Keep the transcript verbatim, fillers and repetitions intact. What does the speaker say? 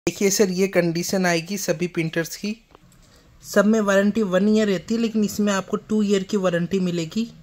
देखिए सर, ये कंडीशन आएगी सभी प्रिंटर्स की। सब में वारंटी वन ईयर रहती है, लेकिन इसमें आपको टू ईयर की वारंटी मिलेगी।